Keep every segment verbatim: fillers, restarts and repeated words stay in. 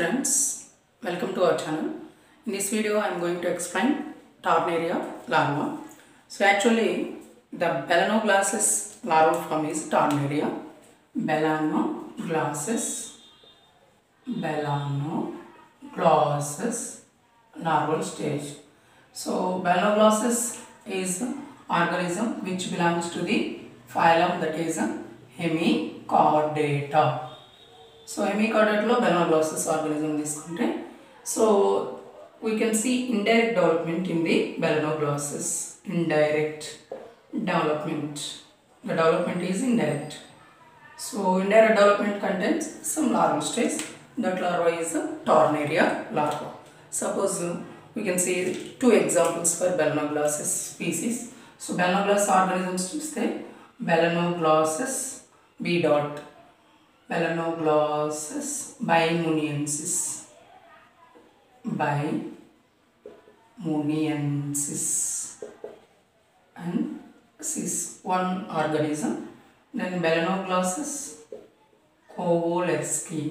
students, welcome to our channel. In this video I am going to explain Tornaria larva. So actually the Balanoglossus larval form is Tornaria. Balanoglossus, Balanoglossus larval stage. So Balanoglossus is an organism which belongs to the phylum that is Hemichordata. So hemichordata lo Balanoglossus organism తీసుకుంటే so we can see indirect development in the Balanoglossus. Indirect development. The development is indirect. So indirect development contains some larval stage. That larva is a Tornaria larva. Suppose we can see two examples for Balanoglossus species. So Balanoglossus organisms చూస్తే Balanoglossus B dot, Balanoglossus bimuniensis, bimuniensis, and cis one organism. Then Balanoglossus kowolerski,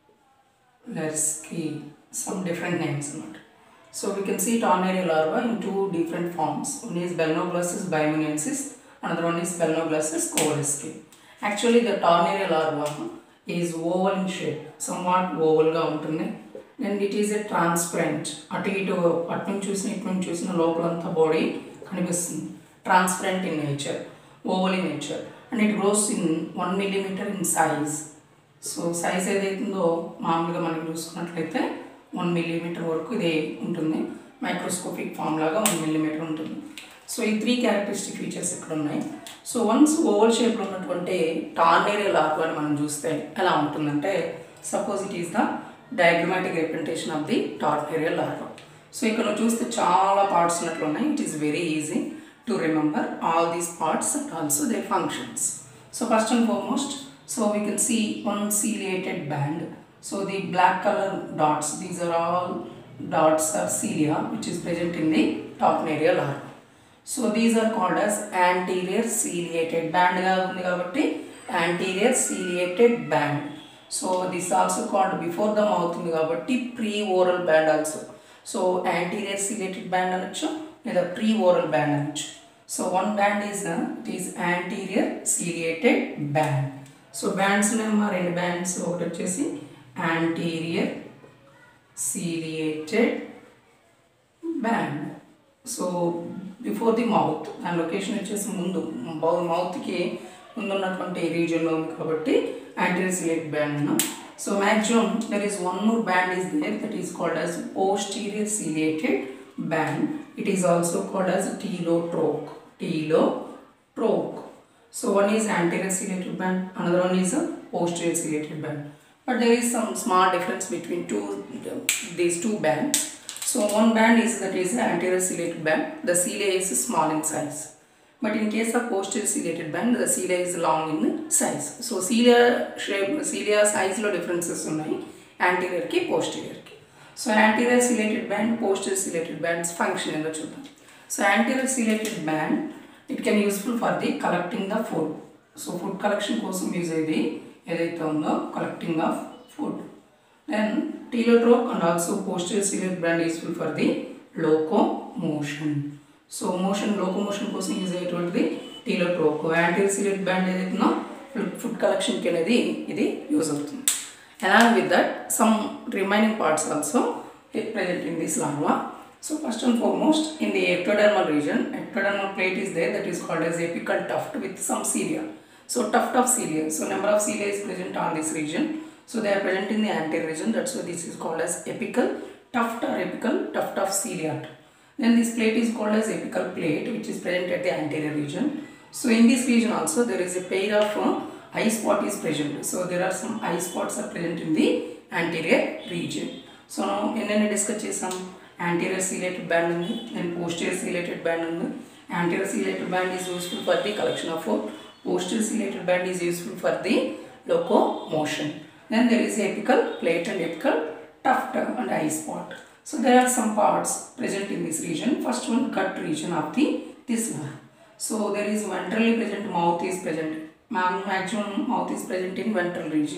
lerski, some different names. So we can see Tornaria larva in two different forms. One is Balanoglossus bimuniensis, another one is Balanoglossus kowolerski. Actually the Tornaria larva is oval in shape, somewhat oval ga untundi. Then it is a transparent, atu itu atu nunchi chusina itu nunchi chusina lopalanta body kanipistundi, transparent in nature, oval in nature, and it grows in one millimeter in size. So size edaitundo maamuluga manaku chusukunnatlaithe one millimeter varaku ide untundi, microscopic form laga one millimeter untundi. So ఈ three characteristic features ఇక్కడ ఉన్నాయి. So once oval షేప్లో ఉన్నటువంటి tornaria larva అని మనం చూస్తే ఎలా ఉంటుందంటే, suppose it is the diagrammatic representation of the tornaria larva. So ఇక్కడ చూస్తే చాలా పార్ట్స్ ఉన్నట్లు ఉన్నాయి. It is very easy to remember all these parts and also they functions. So first and foremost, so we can see one ciliated band. So the black color dots, these are all dots are cilia which is present in the Tornaria larva. So these are called as anterior ciliated band ga undi kabatti anterior ciliated band. So this also called before the mouth undi kabatti pre-oral band also. So anterior ciliated band anachu leda pre-oral band anachu. So one band is uh, it is anterior ciliated band. So bands nema rendu bands okati vachesi anterior ciliated band. So before the mouth and location వచ్చేసి ముందు మౌత్కి ముందు ఉన్నటువంటి రీజియన్లో ఉంది కాబట్టి anterior ciliated band అన్నాం. So maximum there is one more band is there that is called as posterior ciliated band. It is also called as telotroch. Telotroch. So one is anterior ciliated band, another one is a posterior ciliated band. But there is some small difference between two these two bands. So one band is that is the anterior ciliated band. The cilia is small in size. But in case of posterior ciliated band, the cilia is long in size. So cilia shape, cilia size lo differences unnai anterior ki posterior ki. So anterior ciliated band, posterior ciliated bands function endo chuddam. So anterior ciliated band, it can useful for the collecting the food. So food collection kosam use ayedi edaithe undo collecting of food. Then telotroch and also posterior ciliated band is useful for the locomotion. So motion locomotion kosam use ayyetondidi telotroch. Anterior ciliated band edaitho food collection ki anedi idi use avutundi. Along with that, some remaining parts also present in this larva. So first and foremost, in the ectodermal region, ectodermal plate is there that is called as apical tuft with some cilia. So tuft of cilia. So number of cilia is present on this region. So they are present in the anterior region. That's why this is called as apical tuft or apical tuft of cilia. Then this plate is called as apical plate, which is present at the anterior region. So in this region also there is a pair of uh, eye spot is present. So there are some eye spots are present in the anterior region. So now in any discuss chesam anterior ciliated band undi, then posterior ciliated band undi. Anterior ciliated band is useful for the collection of food. Posterior ciliated band is useful for the locomotion. Then there is apical plate and apical tuft and eye spot. So there are some parts present in this region. First one, gut region of the this one. So there is ventrally present, mouth is present. Maximum mouth is present in ventral region.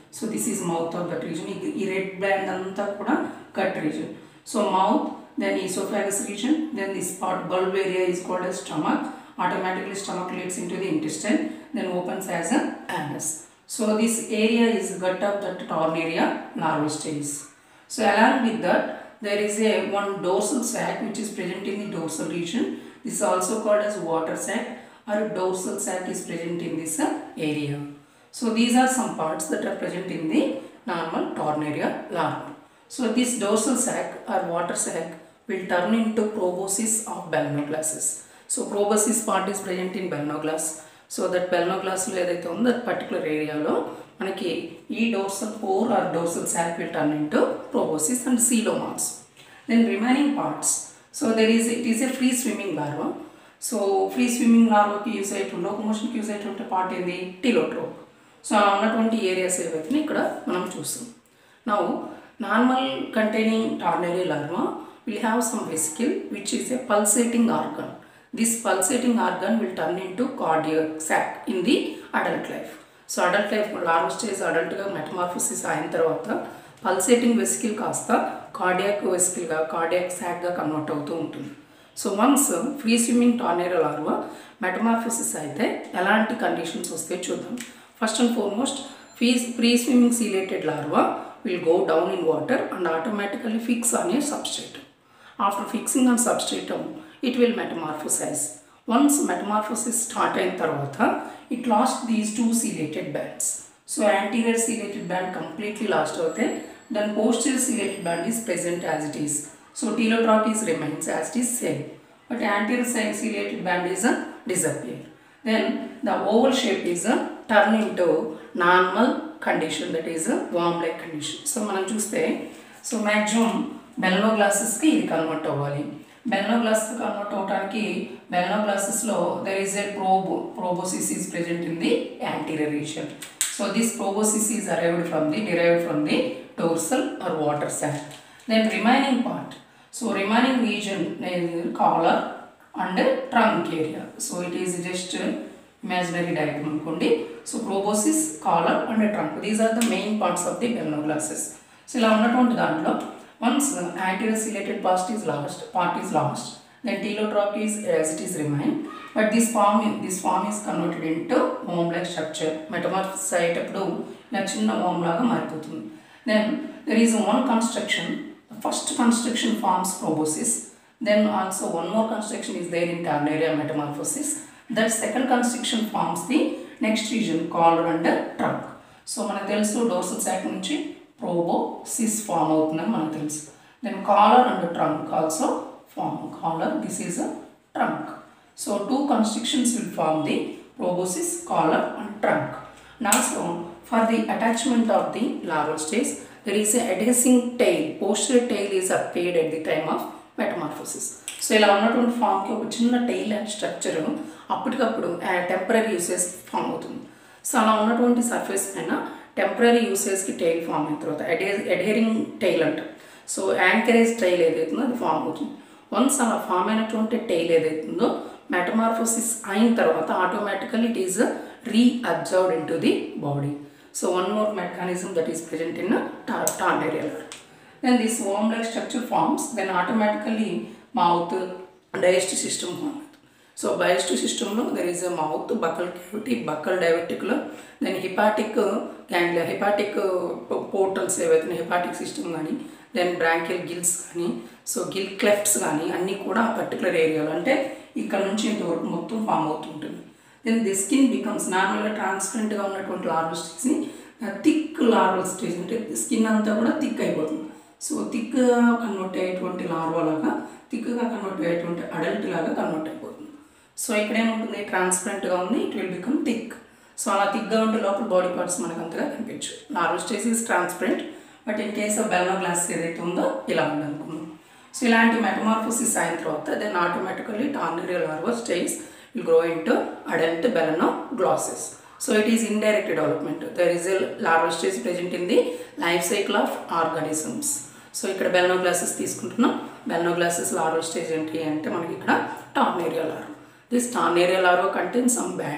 So this is mouth of that region. ఈ red band అంతా కూడా cut region. So mouth, then esophagus region, then this part bulb area is called as stomach. Automatically stomach leads into the intestine, then opens as a anus. So this area is gut of that tornaria larval stage. So along with that there is a one dorsal sac which is present in the dorsal region. This is also called as water sac, or dorsal sac is present in this uh, area. So these are some parts that are present in the normal tornaria larva. So this dorsal sac or water sac will turn into proboscis of Balanoglossus. So proboscis part is present in Balanoglossus. So that Balanoglossus lo edaithe undo that particular area lo manaki ee dorsal pore or dorsal sac will turn into proboscis and coeloma's. Then remaining parts, so there is it is a free swimming larva. So free swimming larva ki use aytu locomotion ki use aytu part in the telotrope. So annatuvanti areas evaithe ikkada manam chustam. Now normal containing tornaria larva will have some vesicle which is a pulsating organ. This pulsating organ will turn into cardiac sac in the adult life. So adult life larval stage adult ga metamorphosis ayin tarvata pulsating vesicle kasta cardiac vesicle ga cardiac sac ga convert avutu untundi. So once free swimming tornaria larva metamorphosis aithe elanti conditions vastayo chuddam. First and foremost, free swimming ciliated larva will go down in water and automatically fix on a substrate. After fixing on substratum, it will metamorphosize. Once metamorphosis start ayin tarvata, it lost these two ciliated bands. So anterior ciliated band completely lost avute, then posterior ciliated band is present as it is. So telotrochus remains as it is same, but anterior ciliated band is a disappear. Then the oval shape is a turn into normal condition, that is a worm like condition. So manam chuste, so maximum Balanoglossus ki ఇది convert అవ్వాలి. Balanoglossus convert అవడానికి Balanoglossus లో there is a probe proboscis is present in the anterior region. So this proboscis is arrived from the derived from the dorsal or water sac. Then remaining part, so remaining region is collar and trunk area. So it is just imaginary diagram అనుకోండి. So proboscis, collar and trunk, these are the main parts of the Balanoglossus. So ఇలా ఉన్నటువంటి దాంట్లో once anterior ciliated part is lost, part is lost, then telotrochus as it is remain, but this form this form is converted into worm-like structure. Metamorphosis అయ్యేటప్పుడు ఇలా చిన్న worm లాగా మారిపోతుంది. Then there is one construction. The first construction forms proboscis. Then also one more construction is there in tornaria metamorphosis. That second construction forms the next region, collar and trunk. So మనకు తెలుసు dorsal sac నుంచి proboscis form అవుతుందని మనకు తెలుసు. Then collar and trunk also form. Collar, this is a trunk. So two constructions will form the proboscis, collar and trunk. And also for the attachment of the larval stage, there is a adhesing tail. Posterior tail is appeared at the time of metamorphosis. So ఇలా ఉన్నటువంటి ఫామ్కి ఒక చిన్న tail and structure అప్పటికప్పుడు temporary usage form అవుతుంది. So అలా ఉన్నటువంటి surface పైన టెంపరీ యూసేజ్కి టైల్ ఫామ్ అయిన తర్వాత అడే అడ్హెరింగ్ టైల్ అంటారు. సో యాంకరేజ్ టైల్ ఏదైతుందో అది ఫామ్ అవుతుంది. వన్స్ అలా ఫామ్ అయినటువంటి టైల్ ఏదైతుందో మెటమార్ఫోసిస్ అయిన తర్వాత automatically it is reabsorbed in to the body. So one more mechanism that is present in tornaria. Then this worm-like structure forms, then automatically mouth digestive system forms. So digestive system lo there is a mouth, buccal cavity, buccal diverticulum, then hepatic ganglia, hepatic portals evaithe hepatic system gaani, then branchial gills gaani, so gill clefts gaani anni kuda a particular area lo ante ikkada nunchi intavarku mottham form avutuntundi. Then the skin becomes normal ga transparent ga unnatuvanti larval stage ni thick larval stage ante skin anta kuda thick అయిపోతుంది. So థిక్గా కన్వర్ట్ అయ్యేటువంటి larva లాగా థిక్గా కన్వర్ట్ అయ్యేటువంటి adult లాగా convert అయిపోతుంది. సో ఇక్కడ ఏముంటుంది, ట్రాన్స్పరెంట్గా ఉంది, it will become thick. So అలా థిక్గా ఉంటే లోపల బాడీ పార్ట్స్ మనకు అంతగా కనిపించు. Larval stage is transparent, but in case of Balanoglossus ఏదైతే ఉందో ఇలా ఉందనుకుందాం. సో ఇలాంటి మెటమార్ఫోసిస్ అయిన తర్వాత then automatically tornaria larva stage will grow into adult Balanoglossus. So it is indirect development. There is a larval stage present in the life cycle of organisms. So ఇక్కడ Balanoglossus తీసుకుంటున్నాం. Balanoglossus larval stage ఏంటి అంటే మనకి ఇక్కడ tornaria larva. This tornaria larva contains some bands.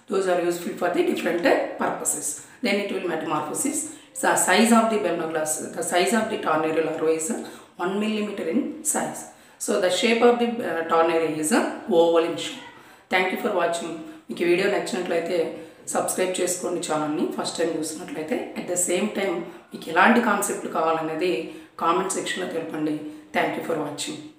those are useful for the different purposes. Then it will metamorphosis. The size of the Bernoulli, the size of the tornado larva is one millimeter in size. So the shape of the uh, tornado is oval in shape. Thank you for watching. మీకు ఈ video నచ్చినట్లయితే subscribe చేసుకోండి ఛానల్ని, first time చూసినట్లయితే. At the same time మీకు ఎలాంటి కాన్సెప్ట్లు కావాలనేది కామెంట్ సెక్షన్లో తెలపండి. Thank you for watching.